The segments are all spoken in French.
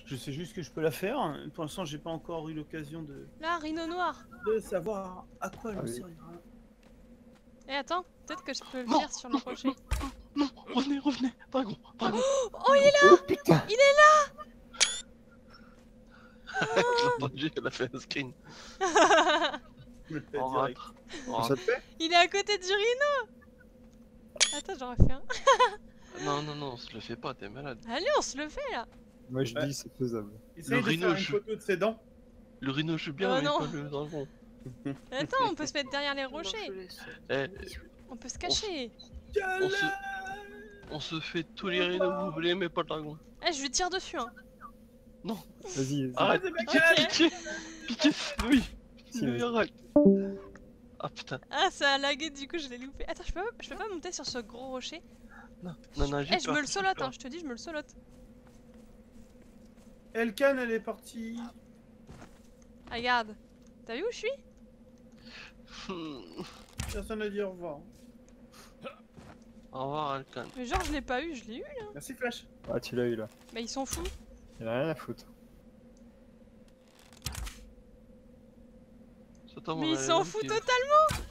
Je sais juste que je peux la faire. Pour l'instant, j'ai pas encore eu l'occasion Là, rhino noir. de savoir à quoi elle Ah me oui. servira. Eh, attends, peut-être que je peux Non, venir sur le rocher. Non, revenez, revenez. Dragon, dragon. Oh, il est là. Oh putain! J'ai entendu, elle a fait un screen. Je le fais En direct. rate. En Ça rate. te fait? Il est à côté du rhino. Attends, j'en refais un. Non, non, non, on se le fait pas, t'es malade. Allez, on se le fait là. Moi je Ouais. dis c'est faisable. Essaye de rhino, faire une je- photo de ses dents. Le rhino, je suis bien, Oh mais non. pas le dragon. Attends, on peut se mettre derrière les rochers. Eh, On peut se cacher. on se fait tous les rhinos que vous voulez, mais pas le dragon. Eh, je lui tire dessus, hein. Vas-y, vas-y. Arrête, c'est pitié, Bacal. pitié, pitié, oui. Si, Oui, vas-y. arrête. Ah putain, Ah, ça a lagué, du coup, je l'ai loupé. Attends, je peux pas monter sur ce gros rocher. non, non, non, j'ai Eh, je peur, me le j'ai solote, peur. hein, je te dis, je me le solote. Elkan, elle est partie. Ah, regarde. T'as vu où je suis? Personne n'a dit au revoir. Au revoir, Alcan. Mais genre, je l'ai pas eu, je l'ai eu. Merci Flash. Ah tu l'as eu là. Bah, ils sont fous. Il a rien à foutre. Mais ils s'en foutent totalement.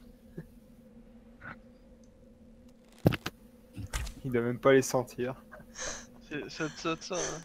Il doit même pas les sentir. C'est ça, hein.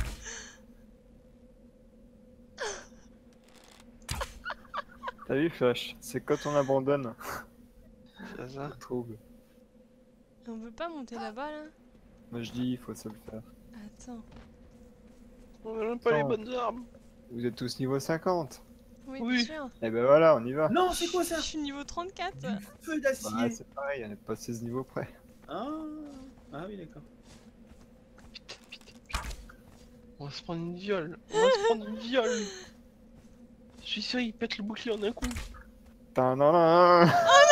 T'as vu Flash? C'est quand on abandonne. C'est ça. Trouble. On peut pas monter là-bas, là? Moi je dis il faut se le faire. Attends. On a même pas les Attends. bonnes armes. Vous êtes tous niveau 50. Oui, Oui. bien sûr. Et ben voilà, on y va. Non, c'est quoi ça? Je suis niveau 34. Du feu Bah, d'acier. c'est pareil, on est pas 16 niveaux près. Ah, ah oui, d'accord. Putain, putain, putain. On va se prendre une viole. On va se prendre une viole. Je suis sûr, il pète le bouclier en un coup. Tadadam.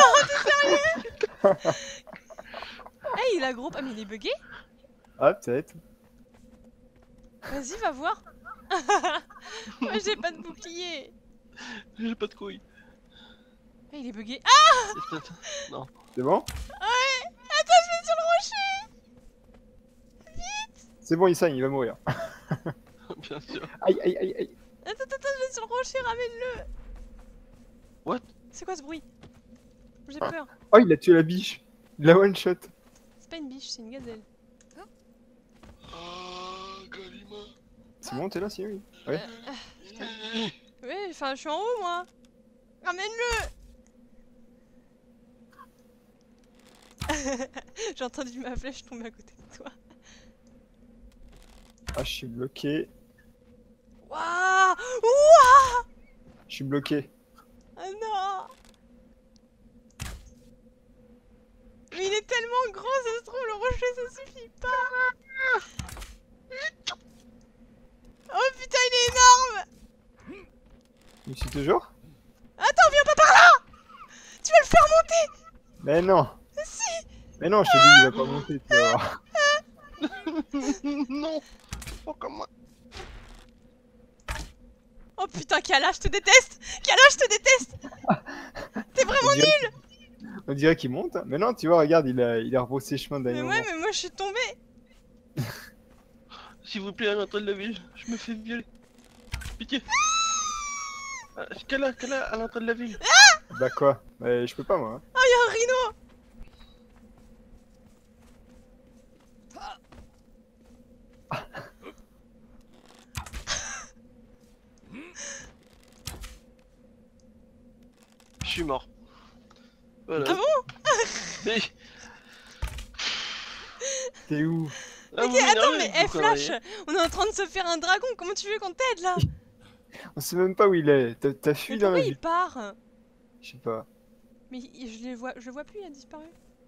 Eh, il a gros. Ah, mais il est bugué? Ah peut-être. Vas-y, va voir. Moi, j'ai pas de bouclier. J'ai pas de couilles. Eh, il est bugué. Ah, C'est peut-être- Non. C'est bon? attends, je vais sur le rocher. C'est bon, il saigne, il va mourir. Bien sûr. Aïe aïe aïe aïe. Attends, je vais sur le rocher, ramène-le. What? C'est quoi ce bruit? J'ai peur. Oh, il a tué la biche. Il l'a one shot. C'est pas une biche, c'est une gazelle. Ah, Galima. C'est bon, t'es là, si oui. Ouais. Oui, enfin, je suis en haut, moi. Ramène-le. J'ai entendu ma flèche tomber à côté de toi. Ah, je suis bloqué. Waouh! Waouh! Je suis bloqué. Ah non! Mais il est tellement gros, ça se trouve, le rocher, ça suffit pas! Oh putain, il est énorme! Je suis toujours? Attends, viens pas par là! Tu vas le faire monter! Mais non. Si! Mais non, je te dis, il va pas monter, tu vas voir. Non. Pas comme moi. Oh putain, Kala, je te déteste! Kala, je te déteste! T'es vraiment nul! On dirait qu'il monte. Mais non, tu vois, regarde, il a rebroussé chemin Mais d'un moment. ouais, mais moi je suis tombée! S'il vous plaît, à l'entrée de la ville, je me fais violer. Pitié. Kala, à l'entrée de la ville. Bah quoi? Bah, je peux pas, moi. Oh, y'a un rhino! Je suis mort. Voilà. Ah bon? Et- T'es où? Ah, Ok, vous m'énervez, attends, mais vous, Flash, conneries. on est en train de se faire un dragon, comment tu veux qu'on t'aide là? On sait même pas où il est. T'as Mais fui dans pourquoi la il ville. part? Je sais pas. Mais je le vois plus, il a disparu.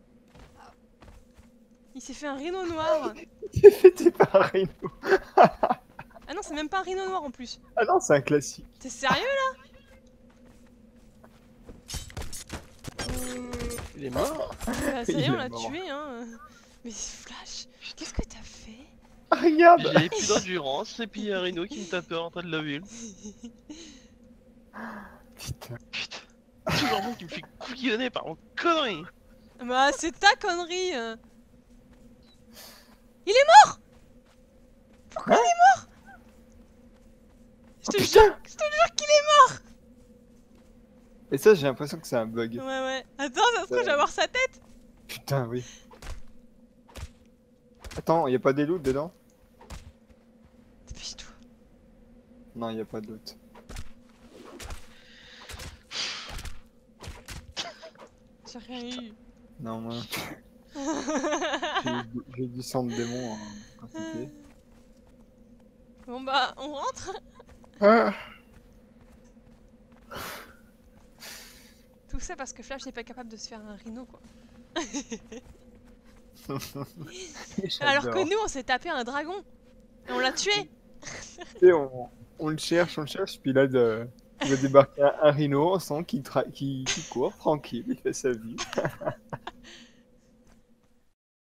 Il s'est fait un rhino noir. Il est fêté par un rhino. Ah non, c'est même pas un rhino noir en plus. Ah non, c'est un classique. T'es sérieux là? Il est mort. Bah, ça y Il est, on est l'a mort. tué hein. Mais Flash, qu'est-ce que t'as fait? Ah, regarde. J'ai plus d'endurance et puis il y a un rhino qui me tape à l'entrée de la ville. Putain. Putain. Toujours moi qui me fait couillonner par mon connerie. Bah c'est ta connerie. Il est mort! Pourquoi il est mort? Je te jure qu'il est Et ça, j'ai l'impression que c'est un bug. mort. Ouais. Attends, ça se trouve, je vais avoir sa tête. Putain, oui. Attends, y a pas des loots dedans? Dépêche-toi. Non, y a pas de loot. J'ai rien eu. Non, moi. J'ai du sang de démon en quantité. Bon bah, on rentre. Ah. Tout ça parce que Flash n'est pas capable de se faire un rhino, quoi. Alors que nous, on s'est tapé un dragon. Et on l'a tué. Et on le cherche, puis là, il va débarquer un rhino, on sent qu'il court tranquille, il fait sa vie.